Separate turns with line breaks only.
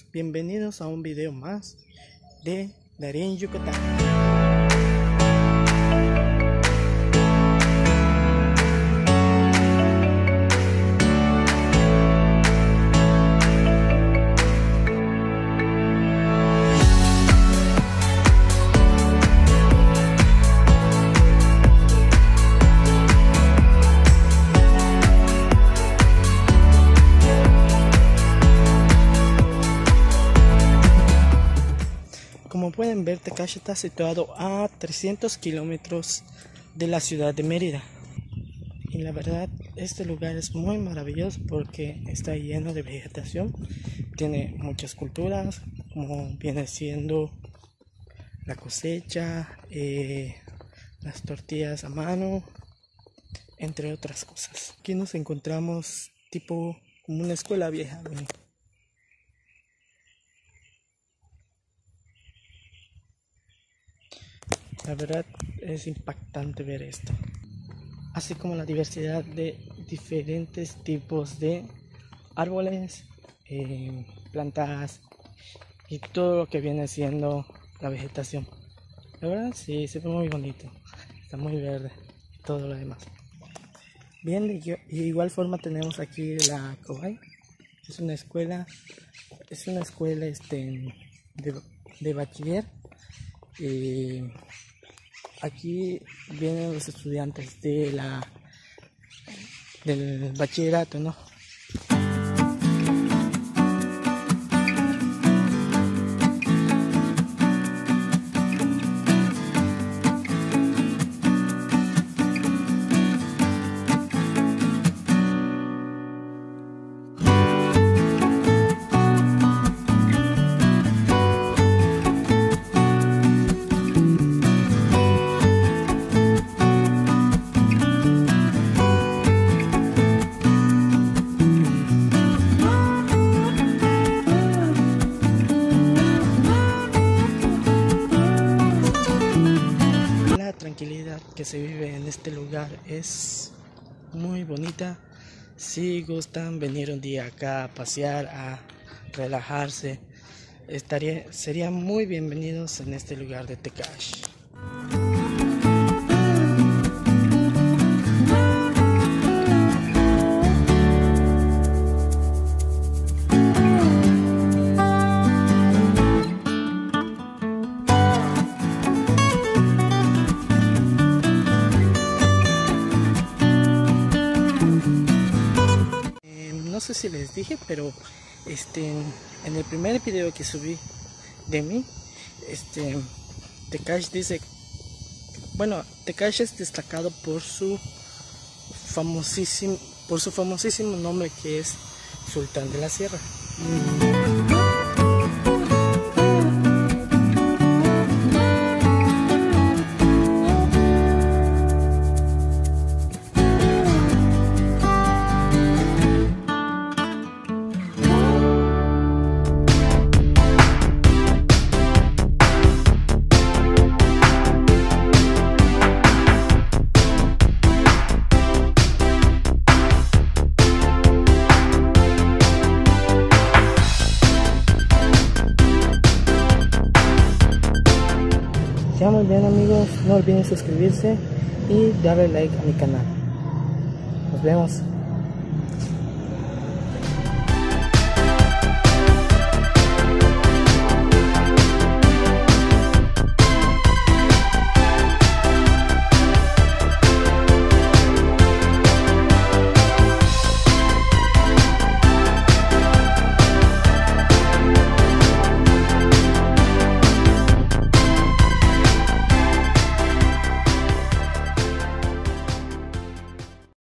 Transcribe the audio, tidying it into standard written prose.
bienvenidos a un video más de Darien, Yucatán. Como pueden ver, Tecash está situado a 300 kilómetros de la ciudad de Mérida. Y la verdad, este lugar es muy maravilloso porque está lleno de vegetación. Tiene muchas culturas, como viene siendo la cosecha, las tortillas a mano, entre otras cosas. Aquí nos encontramos tipo como una escuela vieja. La verdad es impactante ver esto, así como la diversidad de diferentes tipos de árboles, plantas y todo lo que viene siendo la vegetación. La verdad sí, se ve muy bonito, está muy verde y todo lo demás. Bien, de igual forma tenemos aquí la Cobay. Es una escuela de bachiller. Aquí vienen los estudiantes del bachillerato, ¿no? La tranquilidad que se vive en este lugar es muy bonita. Si gustan venir un día acá a pasear, a relajarse, serían muy bienvenidos en este lugar de Tecash. No sé si les dije, pero en el primer video que subí de mí, Tecash dice, bueno, Tecash es destacado por su famosísimo nombre, que es Sultán de la Sierra. Ya muy bien, amigos, no olviden suscribirse y darle like a mi canal. Nos vemos.